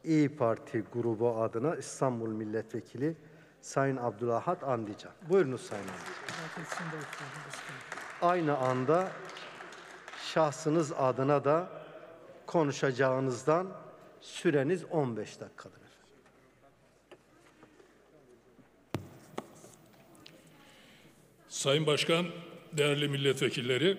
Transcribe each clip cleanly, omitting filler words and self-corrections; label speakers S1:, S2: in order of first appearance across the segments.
S1: İyi Parti grubu adına İstanbul Milletvekili Sayın Abdülahad Andican. Buyurunuz Sayın Andican. Aynı anda şahsınız adına da konuşacağınızdan süreniz 15 dakikadır.
S2: Sayın Başkan, değerli milletvekilleri,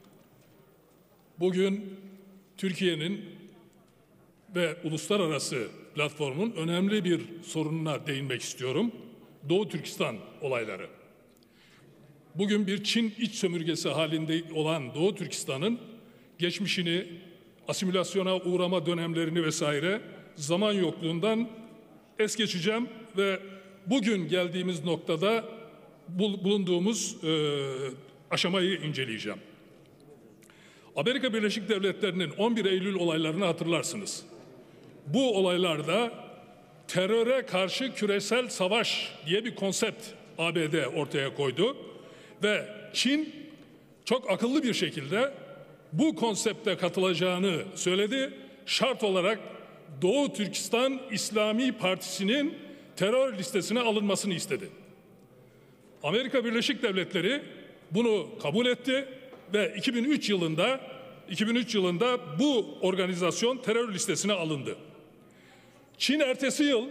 S2: bugün Türkiye'nin ve uluslararası platformun önemli bir sorununa değinmek istiyorum. Doğu Türkistan olayları. Bugün bir Çin iç sömürgesi halinde olan Doğu Türkistan'ın geçmişini, asimilasyona uğrama dönemlerini vesaire zaman yokluğundan es geçeceğim ve bugün geldiğimiz noktada bulunduğumuz aşamayı inceleyeceğim. Amerika Birleşik Devletleri'nin 11 Eylül olaylarını hatırlarsınız. Bu olaylarda teröre karşı küresel savaş diye bir konsept ABD ortaya koydu ve Çin çok akıllı bir şekilde bu konsepte katılacağını söyledi. Şart olarak Doğu Türkistan İslami Partisi'nin terör listesine alınmasını istedi. Amerika Birleşik Devletleri bunu kabul etti ve 2003 yılında bu organizasyon terör listesine alındı. Çin ertesi yıl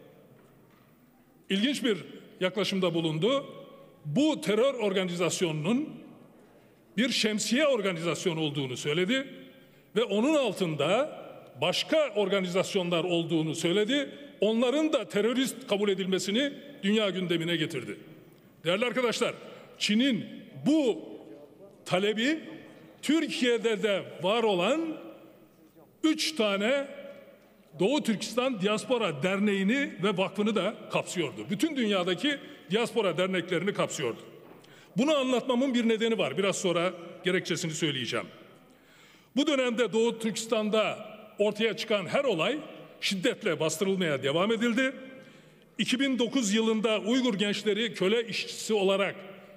S2: ilginç bir yaklaşımda bulundu. Bu terör organizasyonunun bir şemsiye organizasyon olduğunu söyledi ve onun altında başka organizasyonlar olduğunu söyledi. Onların da terörist kabul edilmesini dünya gündemine getirdi. Değerli arkadaşlar, Çin'in bu talebi Türkiye'de de var olan 3 tane Doğu Türkistan Diaspora Derneği'ni ve vakfını da kapsıyordu. Bütün dünyadaki diaspora derneklerini kapsıyordu. Bunu anlatmamın bir nedeni var. Biraz sonra gerekçesini söyleyeceğim. Bu dönemde Doğu Türkistan'da ortaya çıkan her olay şiddetle bastırılmaya devam edildi. 2009 yılında Uygur gençleri köle işçisi olarak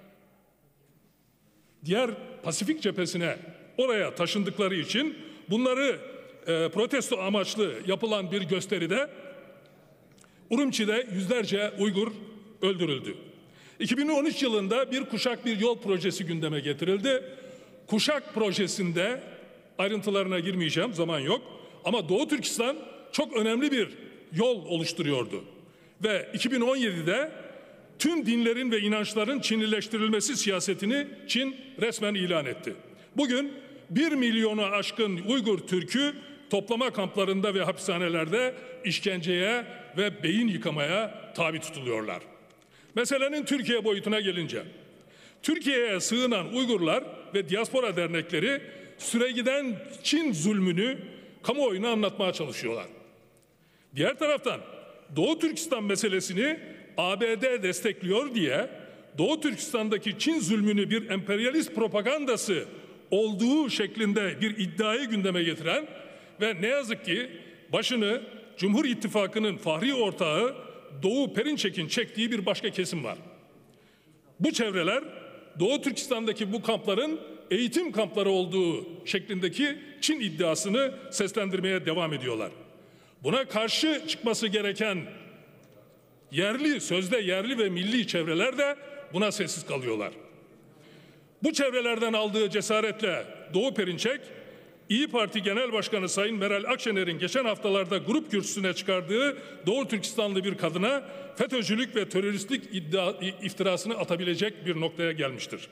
S2: diğer Pasifik cephesine oraya taşındıkları için bunları protesto amaçlı yapılan bir gösteride Urumçi'de yüzlerce Uygur öldürüldü. 2013 yılında bir kuşak bir yol projesi gündeme getirildi. Kuşak projesinde ayrıntılarına girmeyeceğim, zaman yok. Ama Doğu Türkistan çok önemli bir yol oluşturuyordu. Ve 2017'de tüm dinlerin ve inançların Çinileştirilmesi siyasetini Çin resmen ilan etti. Bugün 1 milyonu aşkın Uygur Türk'ü toplama kamplarında ve hapishanelerde işkenceye ve beyin yıkamaya tabi tutuluyorlar. Meselenin Türkiye boyutuna gelince, Türkiye'ye sığınan Uygurlar ve diaspora dernekleri süregiden Çin zulmünü kamuoyuna anlatmaya çalışıyorlar. Diğer taraftan Doğu Türkistan meselesini ABD destekliyor diye Doğu Türkistan'daki Çin zulmünü bir emperyalist propagandası olduğu şeklinde bir iddiayı gündeme getiren ve ne yazık ki başını Cumhur İttifakı'nın fahri ortağı Doğu Perinçek'in çektiği bir başka kesim var. Bu çevreler Doğu Türkistan'daki bu kampların eğitim kampları olduğu şeklindeki Çin iddiasını seslendirmeye devam ediyorlar. Buna karşı çıkması gereken sözde yerli ve milli çevreler de buna sessiz kalıyorlar. Bu çevrelerden aldığı cesaretle Doğu Perinçek, İyi Parti Genel Başkanı Sayın Meral Akşener'in geçen haftalarda grup kürsüsüne çıkardığı Doğu Türkistanlı bir kadına FETÖ'cülük ve teröristlik iftirasını atabilecek bir noktaya gelmiştir.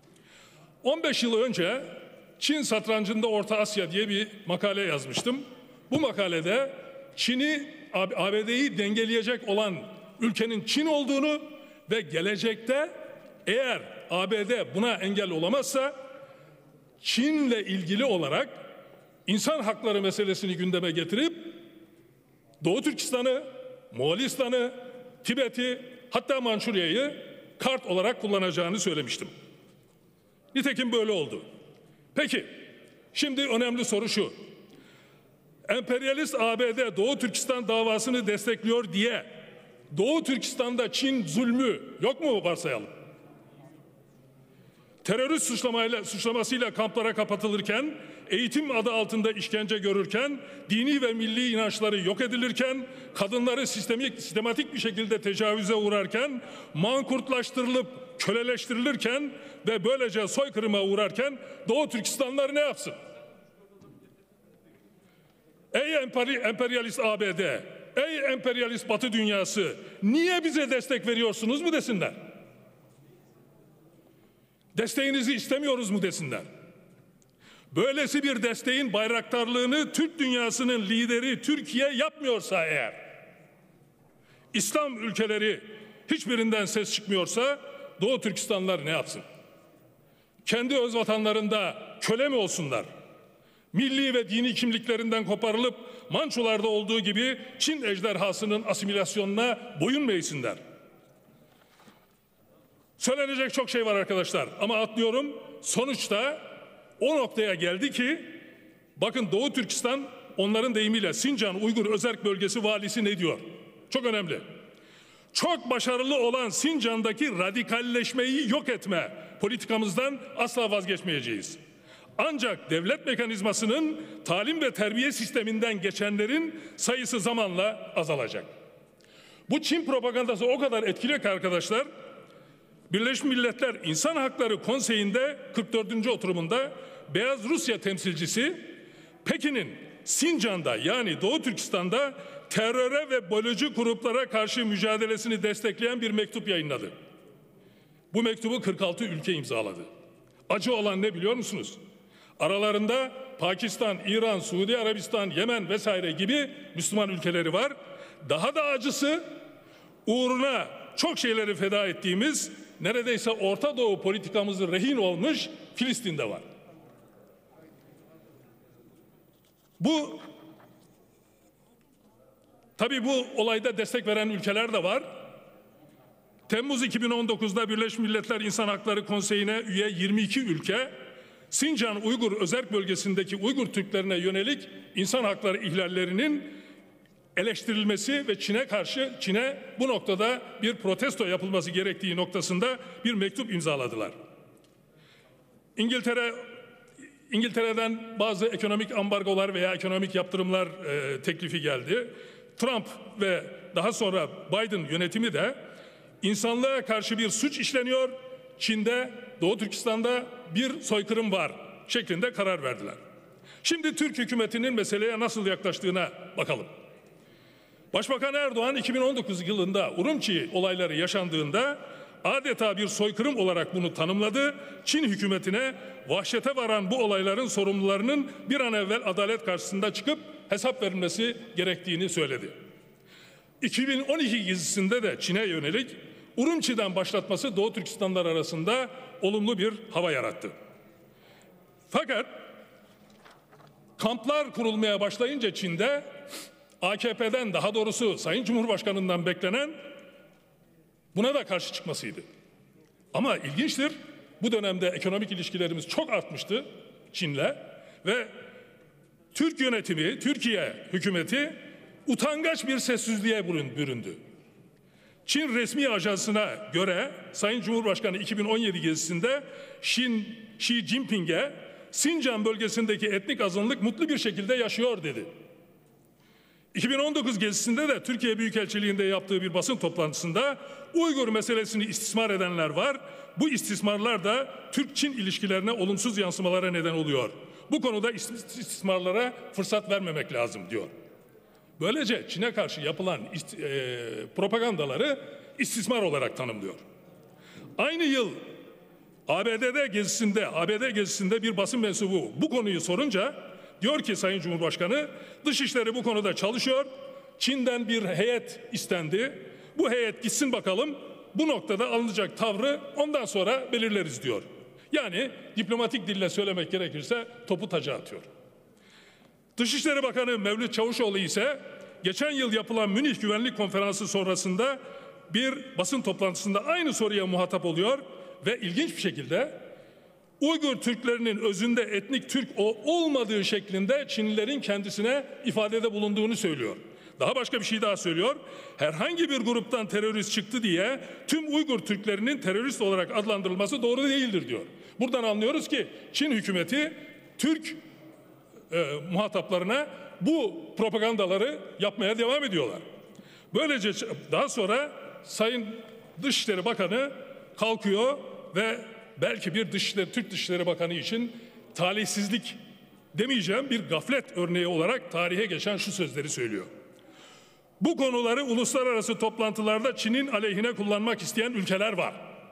S2: 15 yıl önce Çin satrancında Orta Asya diye bir makale yazmıştım. Bu makalede Çin'i, ABD'yi dengeleyecek olan ülkenin Çin olduğunu ve gelecekte eğer ABD buna engel olamazsa Çin'le ilgili olarak insan hakları meselesini gündeme getirip Doğu Türkistan'ı, Moğolistan'ı, Tibet'i hatta Mançurya'yı kart olarak kullanacağını söylemiştim. Nitekim böyle oldu. Peki, şimdi önemli soru şu. Emperyalist ABD Doğu Türkistan davasını destekliyor diye Doğu Türkistan'da Çin zulmü yok mu varsayalım? terörist suçlamasıyla kamplara kapatılırken, eğitim adı altında işkence görürken, dini ve milli inançları yok edilirken, kadınları sistematik bir şekilde tecavüze uğrarken, mankurtlaştırılıp köleleştirilirken ve böylece soykırıma uğrarken Doğu Türkistanlılar ne yapsın? Ey emperyalist ABD, ey emperyalist Batı dünyası, niye bize destek veriyorsunuz mu desinler? Desteğinizi istemiyoruz mu desinler? Böylesi bir desteğin bayraktarlığını Türk dünyasının lideri Türkiye yapmıyorsa eğer, İslam ülkeleri hiçbirinden ses çıkmıyorsa Doğu Türkistanlılar ne yapsın? Kendi öz vatanlarında köle mi olsunlar? Milli ve dini kimliklerinden koparılıp Mançolarda olduğu gibi Çin ejderhasının asimilasyonuna boyun mu eğsinler? Söylenecek çok şey var arkadaşlar ama atlıyorum. Sonuçta o noktaya geldi ki bakın Doğu Türkistan, onların deyimiyle Sincan Uygur Özerk Bölgesi valisi ne diyor? Çok önemli. Çok başarılı olan Sincan'daki radikalleşmeyi yok etme politikamızdan asla vazgeçmeyeceğiz. Ancak devlet mekanizmasının talim ve terbiye sisteminden geçenlerin sayısı zamanla azalacak. Bu Çin propagandası o kadar etkili ki arkadaşlar, Birleşmiş Milletler İnsan Hakları Konseyi'nde 44. oturumunda Beyaz Rusya temsilcisi Pekin'in Sincan'da yani Doğu Türkistan'da teröre ve bölücü gruplara karşı mücadelesini destekleyen bir mektup yayınladı. Bu mektubu 46 ülke imzaladı. Acı olan ne biliyor musunuz? Aralarında Pakistan, İran, Suudi Arabistan, Yemen vesaire gibi Müslüman ülkeleri var. Daha da acısı uğruna çok şeyleri feda ettiğimiz, neredeyse Orta Doğu politikamızı rehin olmuş Filistin'de var. Tabii bu olayda destek veren ülkeler de var. Temmuz 2019'da Birleşmiş Milletler İnsan Hakları Konseyi'ne üye 22 ülke, Sincan Uygur Özerk Bölgesi'ndeki Uygur Türklerine yönelik insan hakları ihlallerinin eleştirilmesi ve Çin'e bu noktada bir protesto yapılması gerektiği noktasında bir mektup imzaladılar. İngiltere'den bazı ekonomik ambargolar veya ekonomik yaptırımlar teklifi geldi. Trump ve daha sonra Biden yönetimi de insanlığa karşı bir suç işleniyor, Çin'de, Doğu Türkistan'da bir soykırım var şeklinde karar verdiler. Şimdi Türk hükümetinin meseleye nasıl yaklaştığına bakalım. Başbakan Erdoğan 2019 yılında Urumçi olayları yaşandığında adeta bir soykırım olarak bunu tanımladı. Çin hükümetine vahşete varan bu olayların sorumlularının bir an evvel adalet karşısında çıkıp hesap verilmesi gerektiğini söyledi. 2012 gezisinde de Çin'e yönelik Urumçi'den başlatması Doğu Türkistanlar arasında olumlu bir hava yarattı. Fakat kamplar kurulmaya başlayınca Çin'de AKP'den, daha doğrusu Sayın Cumhurbaşkanı'ndan beklenen buna da karşı çıkmasıydı. Ama ilginçtir, bu dönemde ekonomik ilişkilerimiz çok artmıştı Çin'le ve Türk yönetimi, Türkiye hükümeti utangaç bir sessizliğe büründü. Çin resmi ajansına göre Sayın Cumhurbaşkanı 2017 gezisinde Xi Jinping'e Sincan bölgesindeki etnik azınlık mutlu bir şekilde yaşıyor dedi. 2019 gezisinde de Türkiye Büyükelçiliği'nde yaptığı bir basın toplantısında Uygur meselesini istismar edenler var. Bu istismarlar da Türk-Çin ilişkilerine olumsuz yansımalara neden oluyor. Bu konuda istismarlara fırsat vermemek lazım diyor. Böylece Çin'e karşı yapılan propagandaları istismar olarak tanımlıyor. Aynı yıl ABD gezisinde bir basın mensubu bu konuyu sorunca diyor ki Sayın Cumhurbaşkanı, Dışişleri bu konuda çalışıyor. Çin'den bir heyet istendi. Bu heyet gitsin bakalım. Bu noktada alınacak tavrı ondan sonra belirleriz diyor. Yani diplomatik dille söylemek gerekirse topu taca atıyor. Dışişleri Bakanı Mevlüt Çavuşoğlu ise geçen yıl yapılan Münih Güvenlik Konferansı sonrasında bir basın toplantısında aynı soruya muhatap oluyor ve ilginç bir şekilde Uygur Türklerinin özünde etnik Türk olmadığı şeklinde Çinlilerin kendisine ifadede bulunduğunu söylüyor. Daha başka bir şey daha söylüyor. Herhangi bir gruptan terörist çıktı diye tüm Uygur Türklerinin terörist olarak adlandırılması doğru değildir diyor. Buradan anlıyoruz ki Çin hükümeti Türk muhataplarına bu propagandaları yapmaya devam ediyorlar. Böylece daha sonra Sayın Dışişleri Bakanı kalkıyor ve belki bir Türk Dışişleri Bakanı için talihsizlik demeyeceğim, bir gaflet örneği olarak tarihe geçen şu sözleri söylüyor. Bu konuları uluslararası toplantılarda Çin'in aleyhine kullanmak isteyen ülkeler var.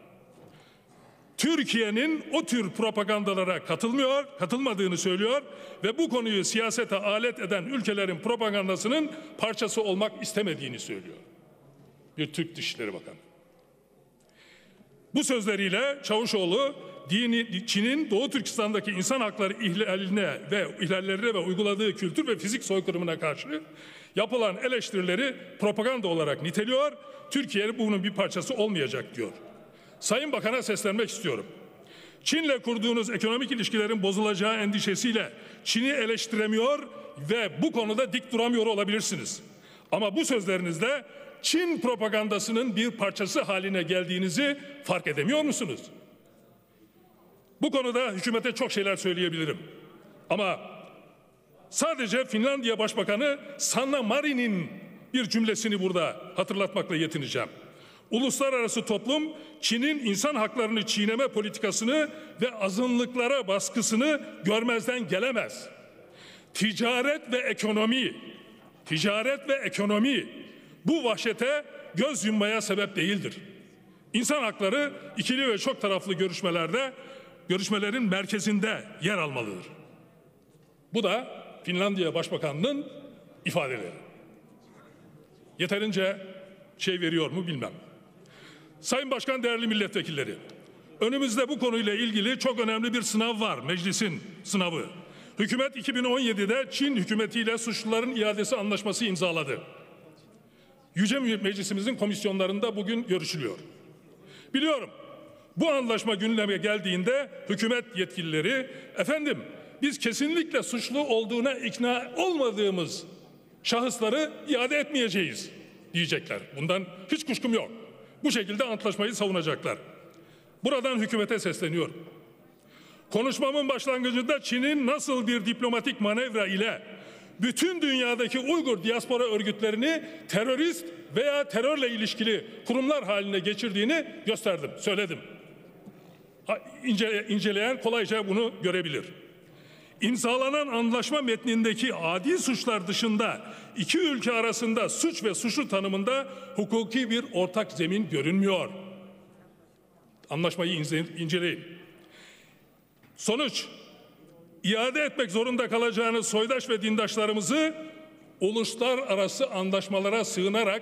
S2: Türkiye'nin o tür propagandalara katılmadığını söylüyor ve bu konuyu siyasete alet eden ülkelerin propagandasının parçası olmak istemediğini söylüyor. Bir Türk Dışişleri Bakanı. Bu sözleriyle Çavuşoğlu, Çin'in Doğu Türkistan'daki insan hakları ihlallerine ve uyguladığı kültür ve fizik soykırımına karşı yapılan eleştirileri propaganda olarak niteliyor. Türkiye bunun bir parçası olmayacak diyor. Sayın Bakan'a seslenmek istiyorum. Çin'le kurduğunuz ekonomik ilişkilerin bozulacağı endişesiyle Çin'i eleştiremiyor ve bu konuda dik duramıyor olabilirsiniz. Ama bu sözlerinizde Çin propagandasının bir parçası haline geldiğinizi fark edemiyor musunuz? Bu konuda hükümete çok şeyler söyleyebilirim. Ama sadece Finlandiya Başbakanı Sanna Marin'in bir cümlesini burada hatırlatmakla yetineceğim. Uluslararası toplum Çin'in insan haklarını çiğneme politikasını ve azınlıklara baskısını görmezden gelemez. Ticaret ve ekonomi bu vahşete göz yummaya sebep değildir. İnsan hakları ikili ve çok taraflı görüşmelerin merkezinde yer almalıdır. Bu da Finlandiya Başbakanı'nın ifadeleri. Yeterince şey veriyor mu bilmem. Sayın Başkan, değerli milletvekilleri, önümüzde bu konuyla ilgili çok önemli bir sınav var, meclisin sınavı. Hükümet 2017'de Çin hükümetiyle suçluların iadesi anlaşması imzaladı. Yüce Meclisimizin komisyonlarında bugün görüşülüyor. Biliyorum, bu anlaşma gündeme geldiğinde hükümet yetkilileri, efendim biz kesinlikle suçlu olduğuna ikna olmadığımız şahısları iade etmeyeceğiz diyecekler. Bundan hiç kuşkum yok. Bu şekilde antlaşmayı savunacaklar. Buradan hükümete sesleniyorum. Konuşmamın başlangıcında Çin'in nasıl bir diplomatik manevra ile bütün dünyadaki Uygur diaspora örgütlerini terörist veya terörle ilişkili kurumlar haline geçirdiğini gösterdim, söyledim. İnceleyen kolayca bunu görebilir. İmzalanan anlaşma metnindeki adi suçlar dışında iki ülke arasında suç ve suçlu tanımında hukuki bir ortak zemin görünmüyor. Anlaşmayı inceleyin. Sonuç, iade etmek zorunda kalacağınız soydaş ve dindaşlarımızı uluslararası anlaşmalara sığınarak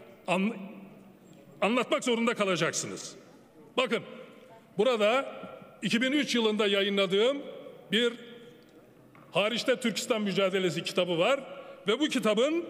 S2: anlatmak zorunda kalacaksınız. Bakın, burada 2003 yılında yayınladığım bir Hariçte Türkistan Mücadelesi kitabı var ve bu kitabın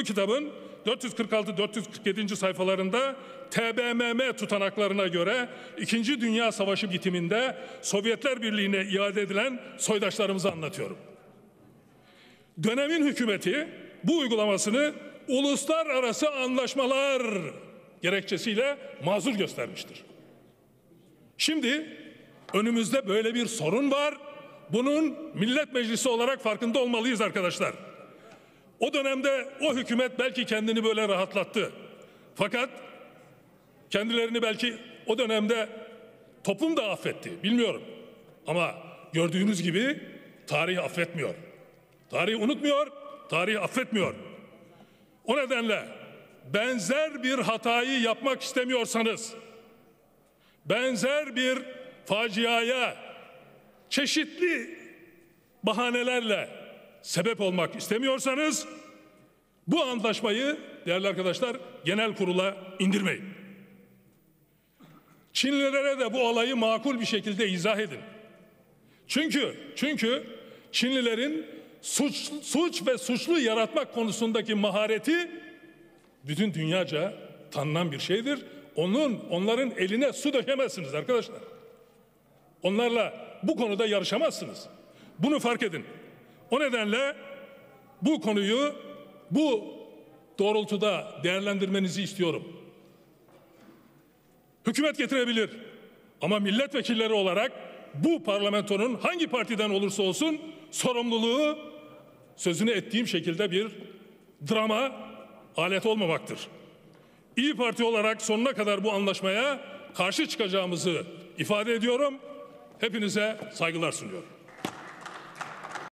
S2: 446-447. sayfalarında TBMM tutanaklarına göre 2. Dünya Savaşı bitiminde Sovyetler Birliği'ne iade edilen soydaşlarımızı anlatıyorum. Dönemin hükümeti bu uygulamasını uluslararası anlaşmalar gerekçesiyle mazur göstermiştir. Şimdi önümüzde böyle bir sorun var. Bunun Millet Meclisi olarak farkında olmalıyız arkadaşlar. O dönemde o hükümet belki kendini böyle rahatlattı. Fakat kendilerini belki o dönemde toplum da affetti. Bilmiyorum. Ama gördüğünüz gibi tarih affetmiyor. Tarih unutmuyor, tarih affetmiyor. O nedenle benzer bir hatayı yapmak istemiyorsanız, benzer bir faciaya çeşitli bahanelerle sebep olmak istemiyorsanız bu antlaşmayı değerli arkadaşlar genel kurula indirmeyin. Çinlilere de bu olayı makul bir şekilde izah edin. Çünkü Çinlilerin suç ve suçlu yaratmak konusundaki mahareti bütün dünyaca tanınan bir şeydir. Onların eline su dökemezsiniz arkadaşlar. Onlarla bu konuda yarışamazsınız. Bunu fark edin. O nedenle bu konuyu bu doğrultuda değerlendirmenizi istiyorum. Hükümet getirebilir ama milletvekilleri olarak bu parlamentonun hangi partiden olursa olsun sorumluluğu sözünü ettiğim şekilde bir drama alet olmamaktır. İYİ Parti olarak sonuna kadar bu anlaşmaya karşı çıkacağımızı ifade ediyorum. Hepinize saygılar sunuyorum.